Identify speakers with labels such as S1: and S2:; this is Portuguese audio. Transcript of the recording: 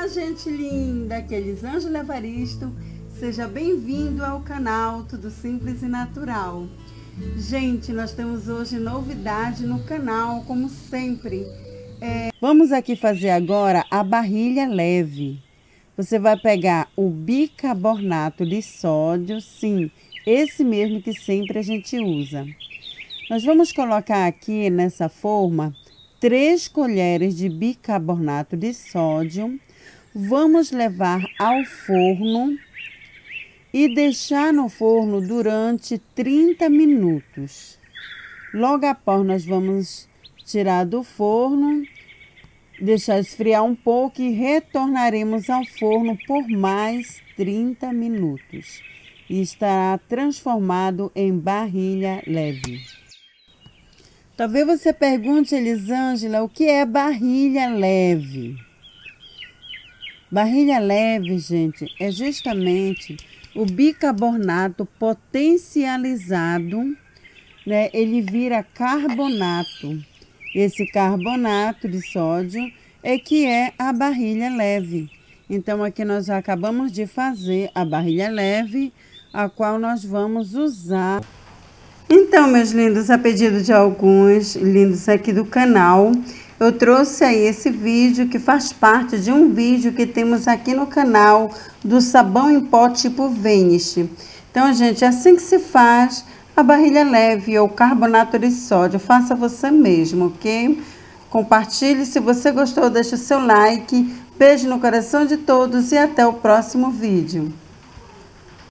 S1: Olá, gente linda, aqui é Elisângela Evaristo. Seja bem-vindo ao canal Tudo Simples e Natural. Gente, nós temos hoje novidade no canal, como sempre. Vamos aqui fazer agora a barrilha leve. Você vai pegar o bicarbonato de sódio, sim, esse mesmo que sempre a gente usa. Nós vamos colocar aqui nessa forma 3 colheres de bicarbonato de sódio. Vamos levar ao forno e deixar no forno durante 30 minutos. Logo após nós vamos tirar do forno, deixar esfriar um pouco e retornaremos ao forno por mais 30 minutos. E estará transformado em barrilha leve. Talvez você pergunte, Elisângela, o que é barrilha leve? Barrilha leve, gente, é justamente o bicarbonato potencializado, né? Ele vira carbonato. Esse carbonato de sódio é que é a barrilha leve. Então, aqui nós acabamos de fazer a barrilha leve, a qual nós vamos usar. Então, meus lindos, a pedido de alguns lindos aqui do canal, eu trouxe aí esse vídeo que faz parte de um vídeo que temos aqui no canal do sabão em pó tipo Vanish. Então, gente, é assim que se faz a barrilha leve ou carbonato de sódio. Faça você mesmo, ok? Compartilhe, se você gostou, deixe o seu like. Beijo no coração de todos e até o próximo vídeo.